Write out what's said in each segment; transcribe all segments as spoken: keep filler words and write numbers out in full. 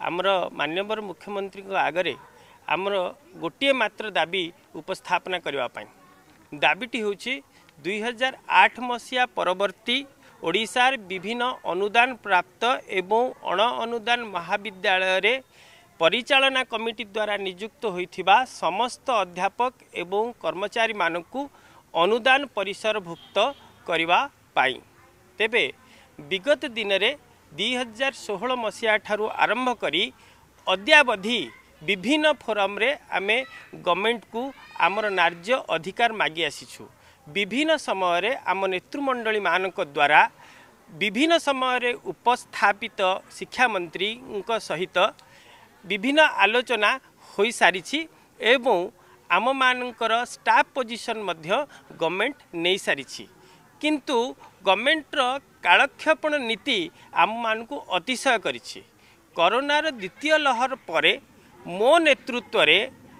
आमर माननीय मुख्यमंत्री आगरे आमर गोटे मात्र दाबी उपस्थापना करने दाबीटी हूँ दुई हजार आठ मसीहा परवर्ती ओडिशार विभिन्न अनुदान प्राप्त एवं अण अनुदान महाविद्यालय रे परिचालना कमिटी द्वारा नियुक्त होइथिबा समस्त अध्यापक एवं कर्मचारी मानकु अनुदान परिसरभुक्त करने पाई। तेबे विगत दिन में दुई हजार षोहल मसीहा ठारू आरंभ करी अद्यावधि विभिन्न फोरम रे आमे गवर्नमेंट को आमर नार्य अधिकार मागी आसीछु। विभिन्न समय रे आम नेतृमंडली मानक द्वारा विभिन्न समय रे उपस्थापित शिक्षा मंत्री सहित विभिन्न आलोचना हो सारी एवं आम मानकर स्टाफ पोजीशन मध्य गवर्नमेंट नहीं सारी किंतु गवर्नमेंट रो कालक्षेपण नीति आम मानकु अतिशय करिछि। कोरोनार द्वितीय लहर परे मो नेतृत्व रे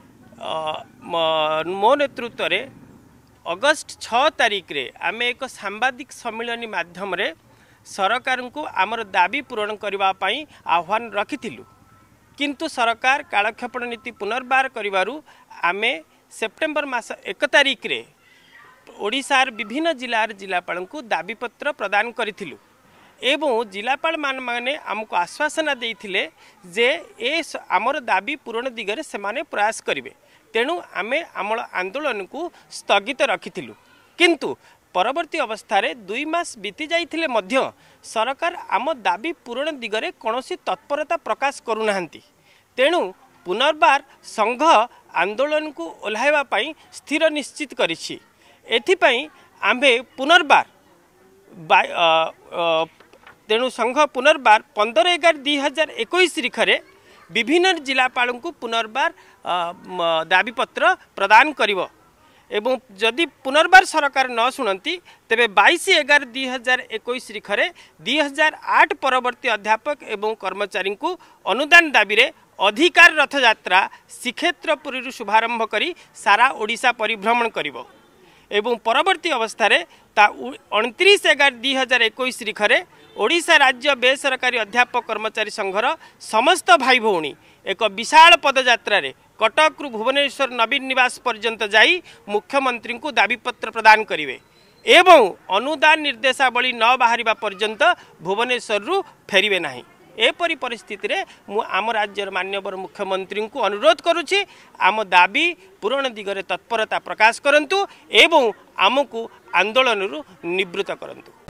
मो नेतृत्व रे अगस्ट छह तारीख रे आमे एक सांबादिक सम्मेलन माध्यम रे सरकार को आमर दाबी पूरण करबा पई आह्वान रखिथिलु किंतु सरकार कालक्षेपण नीति पुनर्बार करिवारु आमे सेप्टेम्बर मास एक तारीख रे ओडिशार विभिन्न जिलार जिलापाल को दाबीपत्र प्रदान करिथिलु एवं जिलापाल मान माने आमको आश्वासना देइथिले जे ए आमर दाबी पूरण दिगरे सेमाने प्रयास करिवे। तेणु आमे आमर आंदोलन को स्थगित रखिथिलु किंतु परवर्ती अवस्था रे दुई मास बीती जाइथिले मध्य सरकार आम दाबी पूरण दिगरे कोनोसी तत्परता प्रकाश करूनाहांती। तेणु पुनर्बार संघ आंदोलन को ओल्हाइबा पई स्थिर निश्चित करिछि। एथिपाई आम्भे पुनर्बार तेणु संघ पुनर्बार पंदर एगार दुई हजार इक्कीस तारीख विभिन्न जिलापाल को पुनर्बार दाबीपत्र प्रदान करिवो एवं जदि पुनर्बार सरकार न शुणती तेबे बाईस एगार दुई हजार इक्कीस तारीख दुई हजार आठ परवर्ती अध्यापक एवं कर्मचारी को अनुदान दाबी रे अधिकार रथ यात्रा श्रीक्षेत्रपुरी शुभारंभ करी सारा ओडिशा परिभ्रमण करिवो एवं परवर्ती अवस्था रे ता उनतीस एगार दुई हजार इक्कीस तारीख ओडिशा राज्य बेसरकारी अध्यापक कर्मचारी संघर समस्त भाई भौणी एक विशाल पदयात्रा रे कटक रु भुवनेश्वर नवीन निवास पर्यंत जाई मुख्यमंत्री को दाबीपत्र प्रदान करिवे एवं अनुदान निर्देशावली न बाहरिबा पर्यंत भुवनेश्वर रु फेरिवे नाही। एपरी परिस्थिति रे मु आम राज्यर माननीय मुख्यमंत्री को अनुरोध करुछि आम दाबी पूरण दिगरे तत्परता प्रकाश करंतु एवं आमको आंदोलन रु निवृत्त करंतु।